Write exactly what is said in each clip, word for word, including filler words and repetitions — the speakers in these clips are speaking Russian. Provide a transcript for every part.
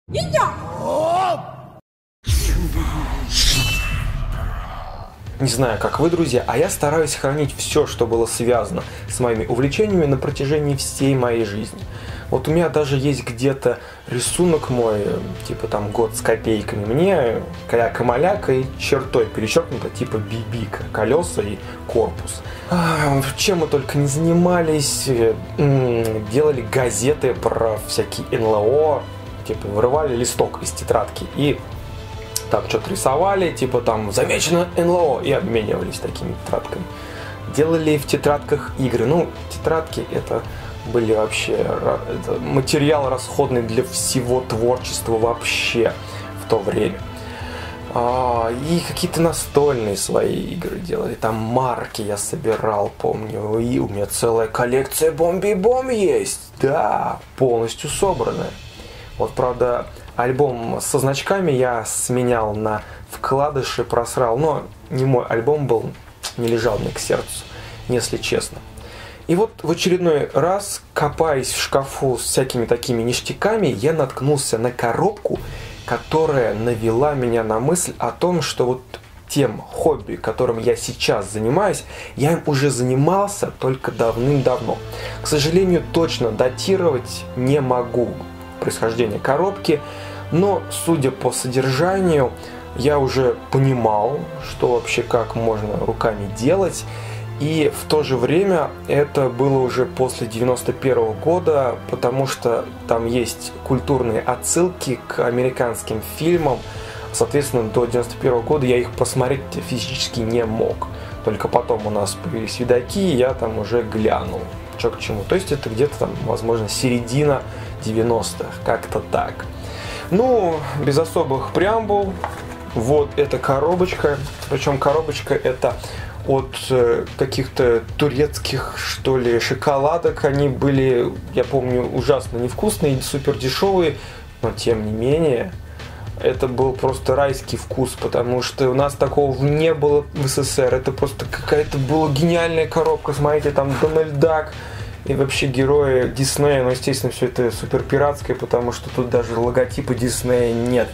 Не знаю, как вы, друзья, а я стараюсь хранить все, что было связано с моими увлечениями на протяжении всей моей жизни. Вот у меня даже есть где-то рисунок мой, типа там год с копейками. Мне каляка-маляка и чертой перечеркнуто, типа бибика, колеса и корпус. Чем мы только не занимались, делали газеты про всякие эн эл о, типа вырывали листок из тетрадки и там что-то рисовали, типа там замечено эн эл о, и обменивались такими тетрадками. Делали в тетрадках игры. Ну, тетрадки это были вообще это материал расходный для всего творчества вообще в то время. А, и какие-то настольные свои игры делали. Там марки я собирал, помню. И у меня целая коллекция Бомби-Бом есть. Да, полностью собранная. Вот, правда, альбом со значками я сменял на вкладыши, просрал. Но не мой альбом был, не лежал мне к сердцу, если честно. И вот в очередной раз, копаясь в шкафу с всякими такими ништяками, я наткнулся на коробку, которая навела меня на мысль о том, что вот тем хобби, которым я сейчас занимаюсь, я им уже занимался только давным-давно. К сожалению, точно датировать не могу происхождение коробки, но, судя по содержанию, я уже понимал, что вообще как можно руками делать. И в то же время это было уже после девяносто первого года, потому что там есть культурные отсылки к американским фильмам. Соответственно, до девяносто первого года я их посмотреть физически не мог. Только потом у нас появились видаки, и я там уже глянул, что к чему. То есть это где-то там, возможно, середина девяностых, как-то так. Ну, без особых преамбул, вот эта коробочка. Причем коробочка это от каких-то турецких, что ли, шоколадок. Они были, я помню, ужасно невкусные, супер дешевые, но тем не менее, это был просто райский вкус, потому что у нас такого не было в эс эс эс эр. Это просто какая-то была гениальная коробка. Смотрите, там Дональд Дак и вообще герои Диснея. Но, естественно, все это супер пиратское, потому что тут даже логотипа Диснея нет.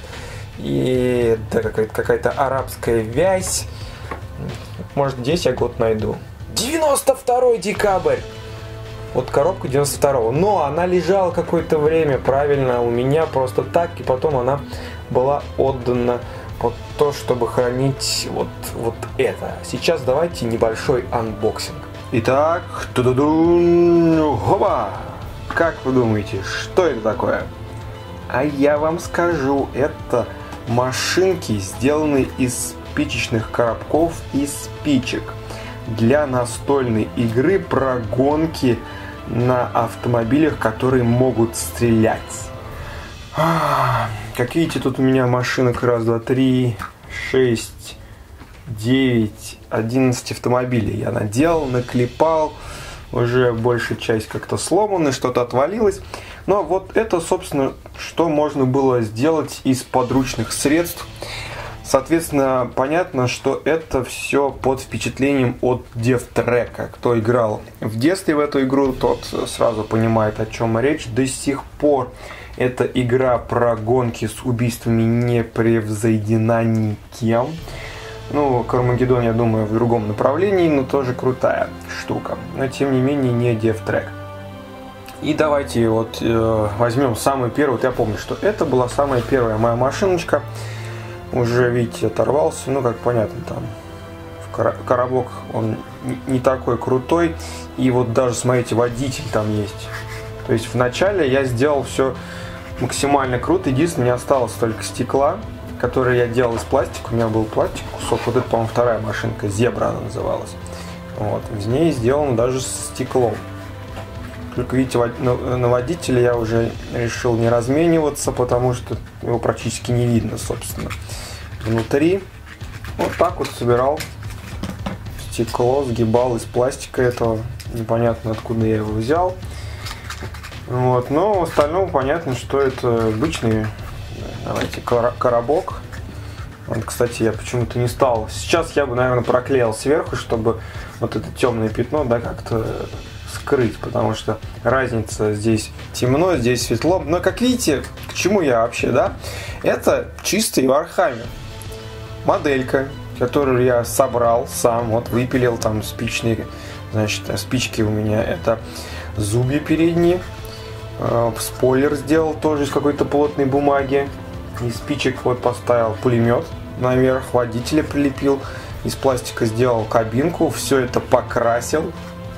И да, какая-то, какая-то арабская вязь. Может, здесь я год найду. девяносто второй декабрь! Вот коробка девяносто второго. Но она лежала какое-то время правильно у меня просто так. И потом она была отдана под то, чтобы хранить вот, вот это. Сейчас давайте небольшой анбоксинг. Итак, ту-ду-ду, хоба! Как вы думаете, что это такое? А я вам скажу, это машинки, сделанные из спичечных коробков и спичек для настольной игры про гонки на автомобилях, которые могут стрелять. А, как видите, тут у меня машинок раз, два, три, шесть, девять, одиннадцать автомобилей я наделал, наклепал. Уже большая часть как-то сломана, что-то отвалилось. Но вот это, собственно, что можно было сделать из подручных средств. Соответственно, понятно, что это все под впечатлением от Девтрека. Кто играл в детстве в эту игру, тот сразу понимает, о чем речь. До сих пор эта игра про гонки с убийствами не превзойдена никем. Ну, Кармагеддон, я думаю, в другом направлении, но тоже крутая штука. Но, тем не менее, не Девтрек. И давайте вот э, возьмем самую первую. Вот я помню, что это была самая первая моя машиночка. Уже, видите, оторвался. Ну, как понятно, там коробок, он не такой крутой. И вот даже, смотрите, водитель там есть. То есть, вначале я сделал все максимально круто. Единственное, не осталось только стекла, который я делал из пластика. У меня был пластик, кусок. Вот это, по-моему, вторая машинка. Зебра она называлась. Вот. Из ней сделано даже с стеклом. Только, видите, на водителя я уже решил не размениваться, потому что его практически не видно, собственно, внутри. Вот так вот собирал стекло, сгибал из пластика этого. Непонятно, откуда я его взял. Вот. Но в остальном понятно, что это обычный, давайте, коробок. Вот, кстати, я почему-то не стал. Сейчас я бы, наверное, проклеил сверху, чтобы вот это темное пятно, да, как-то открыть, потому что разница: здесь темно, здесь светло. Но как видите, к чему я вообще, да? Это чистый Warhammer. Моделька, которую я собрал сам, вот выпилил там спичные, значит, спички у меня это зубья передние. Э, спойлер сделал тоже из какой-то плотной бумаги. Из спичек вот поставил пулемет наверх, водителя прилепил. Из пластика сделал кабинку, все это покрасил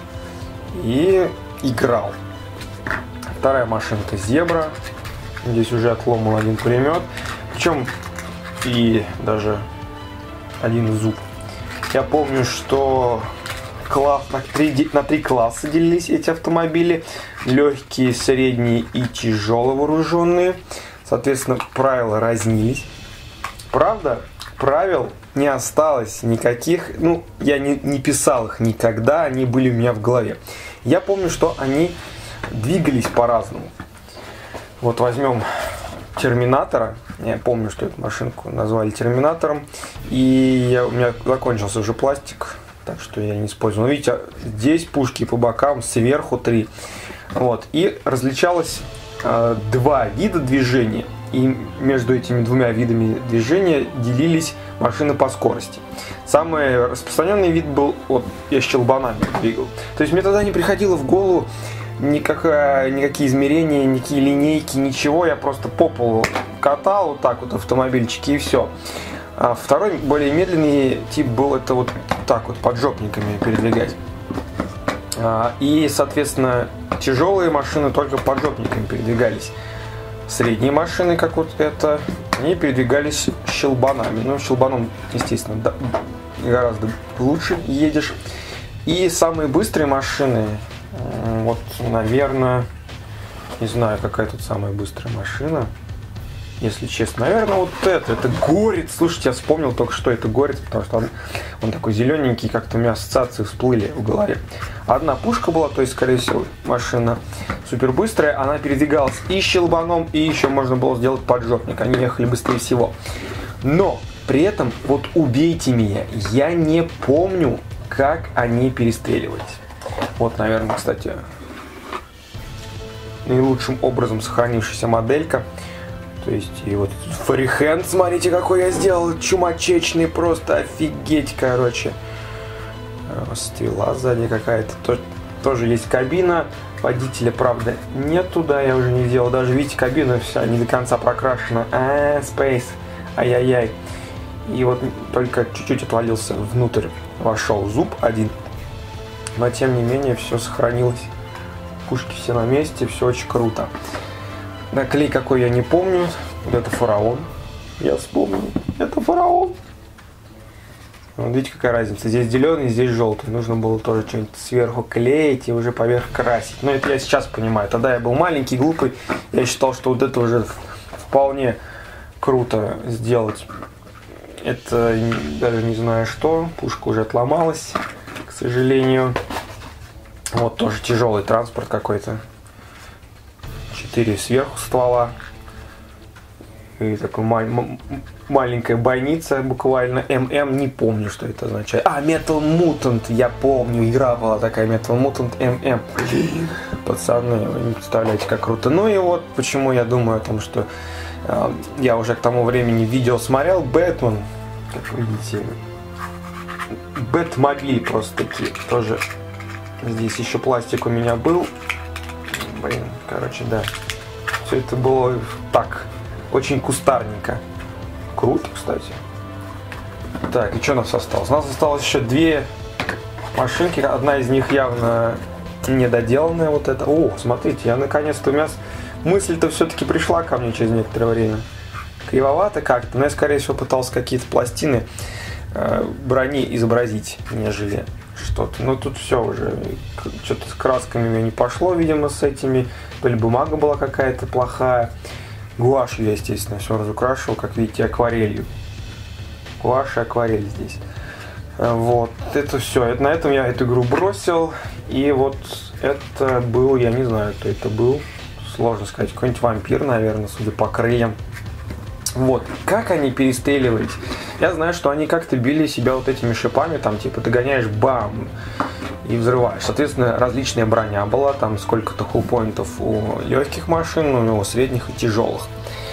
и играл. Вторая машинка Зебра. Здесь уже отломал один пулемет. Причем и даже один зуб. Я помню, что класс, на, три, на три класса делились эти автомобили. Легкие, средние и тяжело вооруженные. Соответственно, правила разнились. Правда, правил не осталось никаких. Ну, я не, не писал их никогда, они были у меня в голове. Я помню, что они двигались по-разному. Вот возьмем Терминатора. Я помню, что эту машинку назвали Терминатором. И я, у меня закончился уже пластик, так что я не использовал. Видите, здесь пушки по бокам, сверху три. Вот. И различалось э, два вида движения. И между этими двумя видами движения делились машины по скорости. Самый распространенный вид был, вот я щелбанами двигал. То есть мне тогда не приходило в голову никакая, никакие измерения, никакие линейки, ничего. Я просто по полу катал вот так вот автомобильчики и все. А второй, более медленный тип был это вот так вот поджопниками передвигать. А, и, соответственно, тяжелые машины только поджопниками передвигались. Средние машины, как вот это, они передвигались щелбанами. Ну, щелбаном, естественно, да, гораздо лучше едешь. И самые быстрые машины, вот, наверное, не знаю, какая тут самая быстрая машина, если честно. Наверное, вот это, это Горец. Слушайте, я вспомнил только что это Горец, потому что он, он такой зелененький, как-то у меня ассоциации всплыли в голове. Одна пушка была, то есть, скорее всего, машина супер быстрая. Она передвигалась и щелбаном, и еще можно было сделать поджопник. Они ехали быстрее всего. Но при этом, вот убейте меня, я не помню, как они перестреливались. Вот, наверное, кстати, наилучшим образом сохранившаяся моделька. То есть, и вот фрихенд, смотрите, какой я сделал, чумачечный, просто офигеть, короче. Стрела сзади какая-то, тоже есть кабина, водителя, правда, нет туда, я уже не делал, даже, видите, кабина вся не до конца прокрашена, а, Space, ай-яй-яй. И вот только чуть-чуть отвалился внутрь, вошел зуб один, но тем не менее все сохранилось, пушки все на месте, все очень круто. Наклей какой я не помню. Вот это фараон. Я вспомнил. Это фараон. Вот видите, какая разница. Здесь зеленый, здесь желтый. Нужно было тоже что-нибудь сверху клеить и уже поверх красить. Но это я сейчас понимаю. Тогда я был маленький, глупый. Я считал, что вот это уже вполне круто сделать. Это даже не знаю что. Пушка уже отломалась, к сожалению. Вот тоже тяжелый транспорт какой-то. Четыре сверху ствола. И такой ма маленькая бойница, буквально. эм эм, не помню, что это означает. А, Metal Mutant, я помню. Игра была такая, Metal Mutant эм эм. Пацаны, вы не представляете, как круто. Ну и вот почему я думаю о том, что э, я уже к тому времени видео смотрел. Бэтмен, как вы видите. Бэтмобили просто такие. Тоже здесь еще пластик у меня был. Блин, короче, да. Все это было так, очень кустарненько. Круто, кстати. Так, и что у нас осталось? У нас осталось еще две машинки. Одна из них явно недоделанная. Вот это. О, смотрите, я наконец-то, у меня мысль-то все-таки пришла ко мне через некоторое время. Кривовато как-то, но я, скорее всего, пытался какие-то пластины э, брони изобразить, нежели что-то. Но тут все уже, что-то с красками у меня не пошло, видимо, с этими. То ли бумага была какая-то плохая. Гуашью я, естественно, все разукрашивал, как видите, акварелью. Гуашь и акварель здесь. Вот, это все. На этом я эту игру бросил. И вот это был, я не знаю, кто это был. Сложно сказать, какой-нибудь вампир, наверное, судя по крыльям. Вот, как они перестреливались? Я знаю, что они как-то били себя вот этими шипами, там, типа, догоняешь, бам, и взрываешь. Соответственно, различная броня была, там сколько-то хулпоинтов у легких машин, у средних и тяжелых.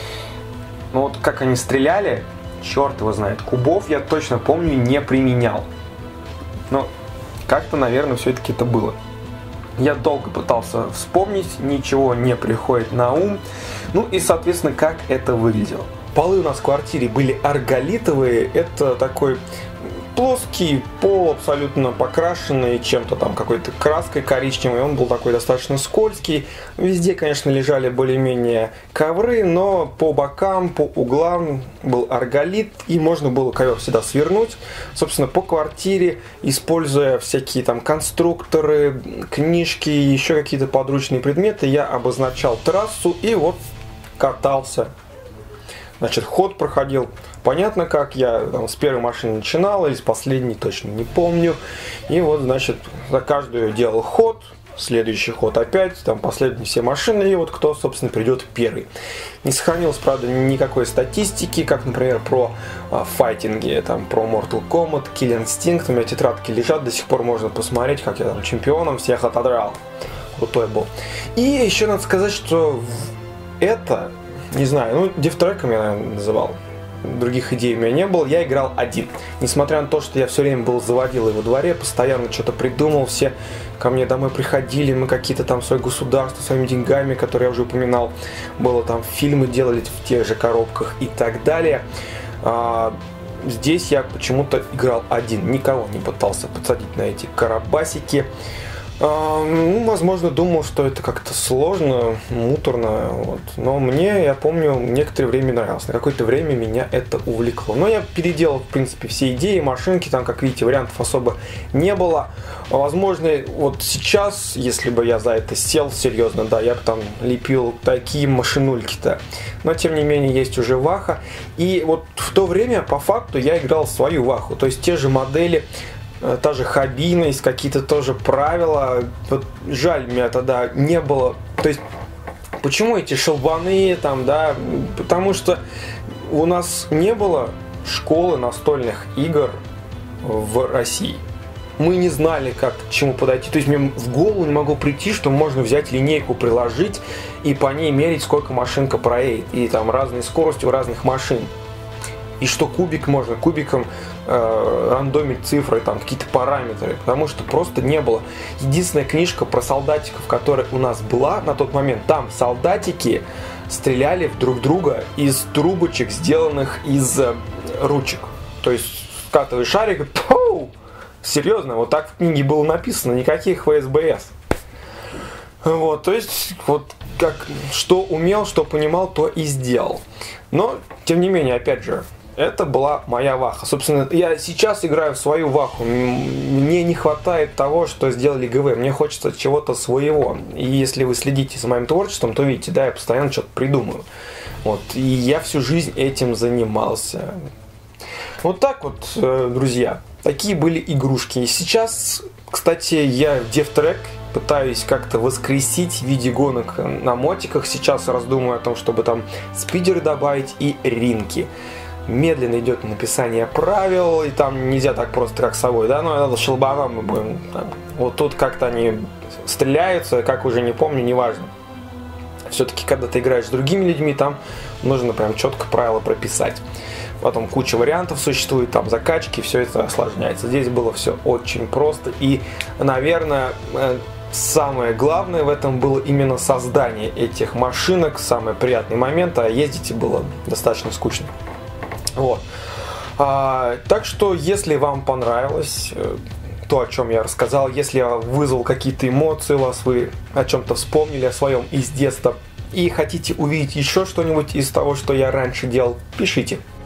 Но вот как они стреляли, черт его знает. Кубов я точно помню не применял. Но как-то, наверное, все-таки это было. Я долго пытался вспомнить, ничего не приходит на ум. Ну и, соответственно, как это выглядело. Полы у нас в квартире были арголитовые. Это такой плоский пол, абсолютно покрашенный чем-то там, какой-то краской коричневой. Он был такой достаточно скользкий. Везде, конечно, лежали более-менее ковры, но по бокам, по углам был арголит, и можно было ковер всегда свернуть. Собственно, по квартире, используя всякие там конструкторы, книжки, еще какие-то подручные предметы, я обозначал трассу и вот катался. Значит, ход проходил. Понятно, как я там, с первой машины начинал, или с последней, точно не помню. И вот, значит, за каждую делал ход, следующий ход опять, там последние все машины, и вот кто, собственно, придет первый. Не сохранилось, правда, никакой статистики, как, например, про а, файтинги, там, про Mortal Kombat, Kill Instinct. У меня тетрадки лежат, до сих пор можно посмотреть, как я там чемпионом всех отодрал. Крутой был. И еще надо сказать, что это, не знаю, ну, дефтреком я, наверное, называл. Других идей у меня не было, я играл один. Несмотря на то, что я все время был заводилой во дворе, постоянно что-то придумал, все ко мне домой приходили, мы какие-то там свое государство, своими деньгами, которые я уже упоминал, было там фильмы делали в тех же коробках и так далее. А, здесь я почему-то играл один, никого не пытался подсадить на эти карабасики. Ну, возможно, думал, что это как-то сложно, муторно, вот. Но мне, я помню, некоторое время нравилось. На какое-то время меня это увлекло. Но я переделал, в принципе, все идеи, машинки, там, как видите, вариантов особо не было. Возможно, вот сейчас, если бы я за это сел серьезно, да, я бы там лепил такие машинульки-то. Но, тем не менее, есть уже Ваха. И вот в то время, по факту, я играл в свою Ваху. То есть те же модели, та же хабийность, какие-то тоже правила. Вот жаль, меня тогда не было. То есть, почему эти шелбаны там, да? Потому что у нас не было школы настольных игр в России. Мы не знали, как к чему подойти. То есть, мне в голову не могло прийти, что можно взять линейку, приложить и по ней мерить, сколько машинка проедет. И там разные скорости у разных машин. И что кубик можно, кубиком э, рандомить цифры, там какие-то параметры, потому что просто не было. Единственная книжка про солдатиков, которая у нас была на тот момент, там солдатики стреляли в друг друга из трубочек, сделанных из э, ручек. То есть скатываешь шарик, пау! Серьезно, вот так в книге было написано, никаких вэ эс бэ эс. Вот, то есть, вот как что умел, что понимал, то и сделал. Но, тем не менее, опять же, это была моя Ваха. Собственно, я сейчас играю в свою Ваху. Мне не хватает того, что сделали гэ вэ. Мне хочется чего-то своего. И если вы следите за моим творчеством, то видите, да, я постоянно что-то придумываю. Вот. И я всю жизнь этим занимался. Вот так вот, друзья. Такие были игрушки. И сейчас, кстати, я в Дефтрек пытаюсь как-то воскресить в виде гонок на мотиках. Сейчас раздумываю о том, чтобы там спидеры добавить и ринки. Медленно идет написание правил, и там нельзя так просто, как совой, да, но надо щелбаном мы будем. Там. Вот тут как-то они стреляются, как уже не помню, неважно. Все-таки, когда ты играешь с другими людьми, там нужно прям четко правила прописать. Потом куча вариантов существует, там закачки, все это осложняется. Здесь было все очень просто, и, наверное, самое главное в этом было именно создание этих машинок, самый приятный момент, а ездить было достаточно скучно. Вот. А, так что, если вам понравилось то, о чем я рассказал, если я вызвал какие-то эмоции у вас, вы о чем-то вспомнили, о своем из детства, и хотите увидеть еще что-нибудь из того, что я раньше делал, пишите.